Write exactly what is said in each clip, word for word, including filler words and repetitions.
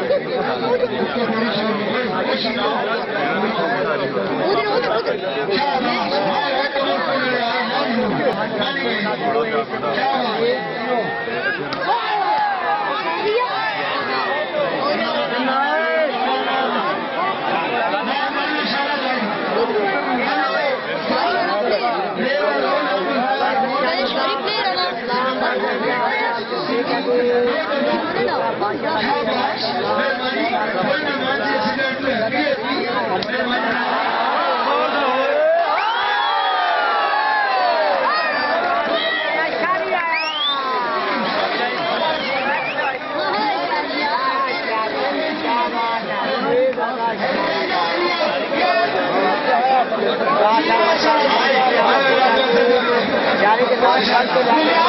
Shari के साथ शर्त को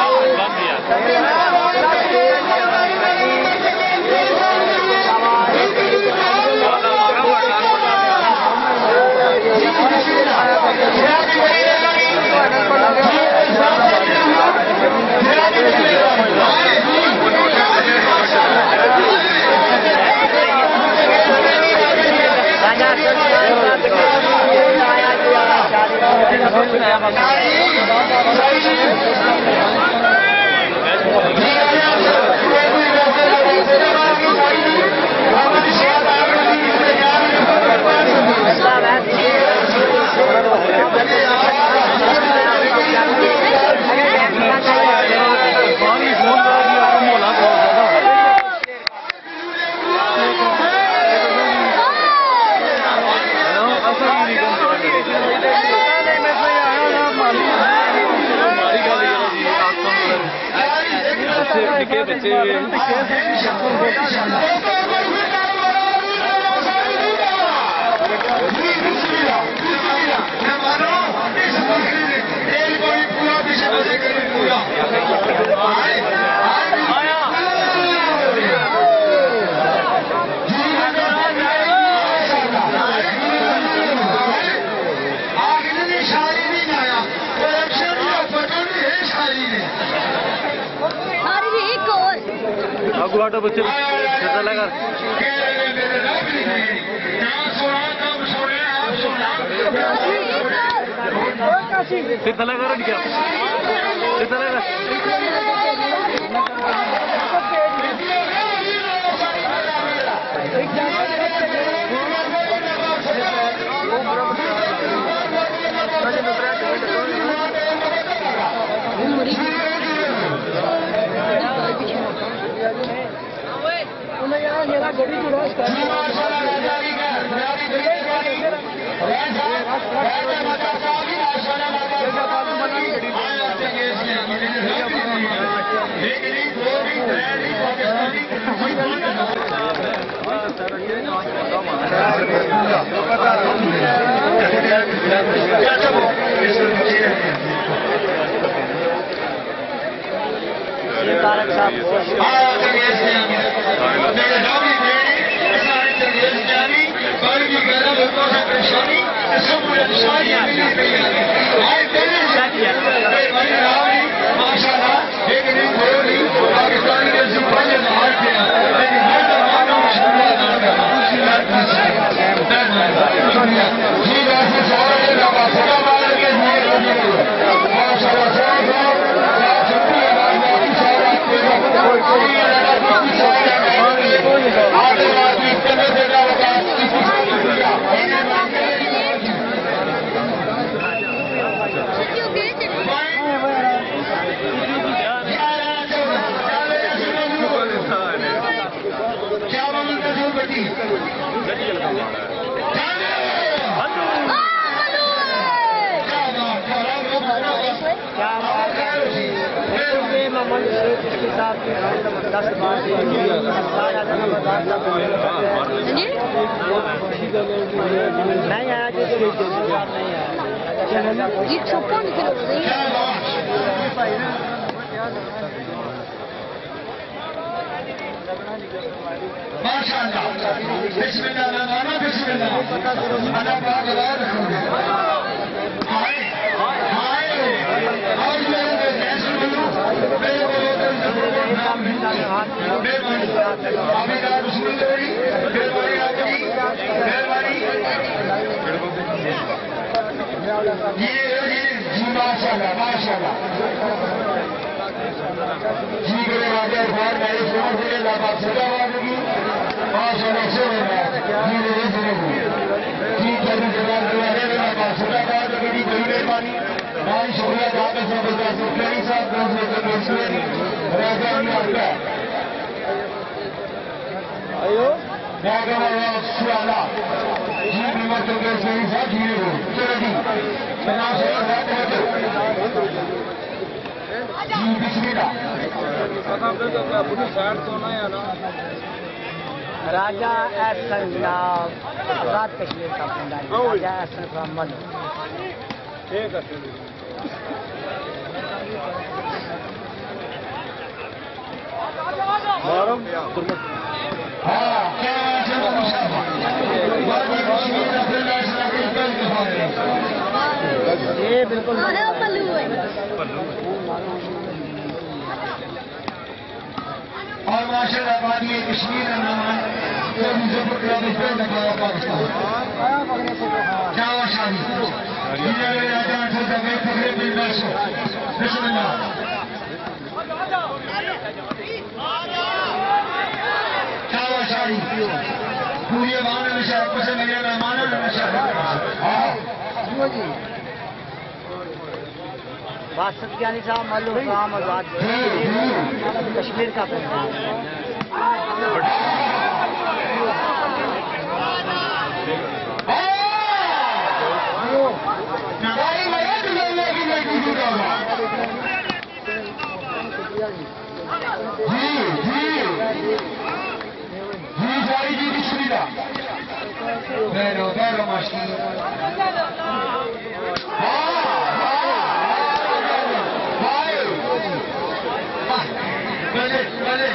गुवाटो बच्चे लगा कितना लगा रहा क्या कितना लगा ये छोपा निकल रही है माशाअल्लाह बिस्मिल्लाह रहमान बिस्मिल्लाह अल्लाह पाक अल्लाह हाय हाय आज मेरे जैसे बोलो मेरे को नाम ماشاء اللہ ماشاء اللہ جی میرے راجا بھار میرے فون سے لاپا سجا ہوگی ماشاء اللہ سے جی میرے ضرور جی جب جوان دوارے میں لاپا سجا بات میری بڑی مہربانی بھائی شکریہ ڈاکٹر صاحب بتا سکتے صاحب راجا راجا سیالا جی نمبر تو صحیح صاحب جی چلو جی جی بسم اللہ راجا احسن جناب رات کشمیر کا پنڈال راجا احسن محمد ٹھیک ہے یہ بالکل اور ماشاء اللہ آبادی کشمیر جاوا شادی بسم اللہ جاوا شادی پوری مان نشا پسند میرے مہمان باسط یعنی صاحب معلوم کام آزاد کشمیر کا جی جی جی ساری جی بسم اللہ بیرو بیرو ماشی بلے بلے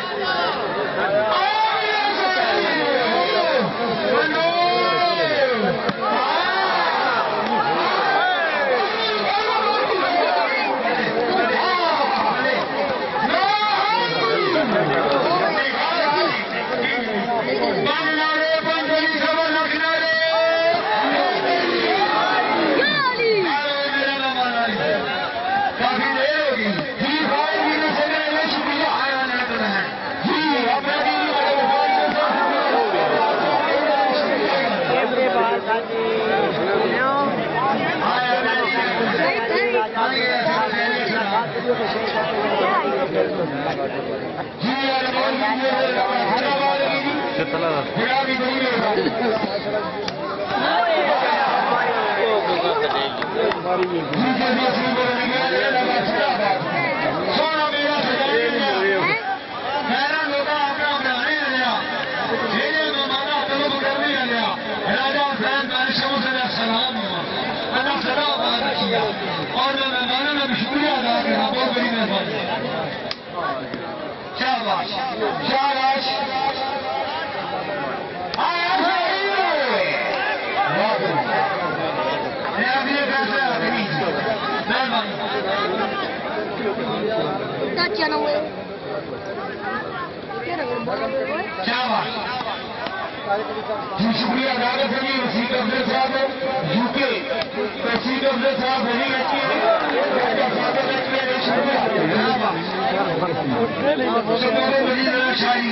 اور میں مہمانوں نے بھی شکریہ ادا کرنا بہت بڑی مہربانی شاباش شاباش جی شکریہ ادا کرتے ہیں وسیع افضل صاحب یو کے وسیع افضل صاحب نہیں رکھیے شاری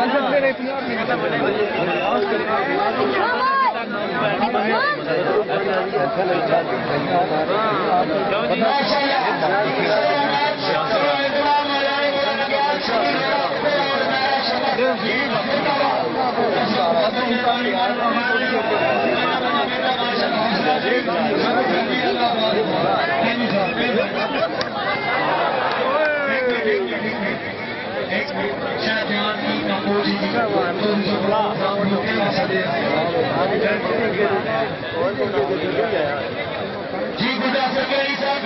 جی گڈا سرکاری صاحب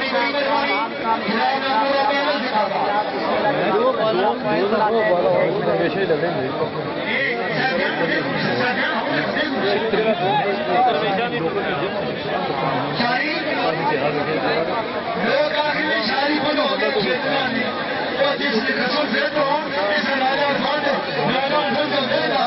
شاری لوگ آخر شاری بولو جس نے قسم سے تو اس راجا خان راجا خان کو دے گا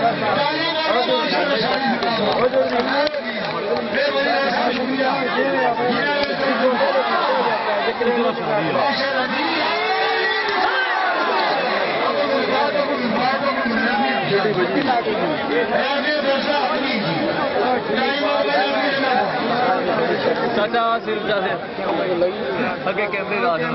چاچا صرف جیسے اگے کیمرے لا دیں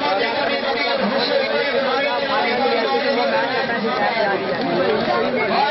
آواز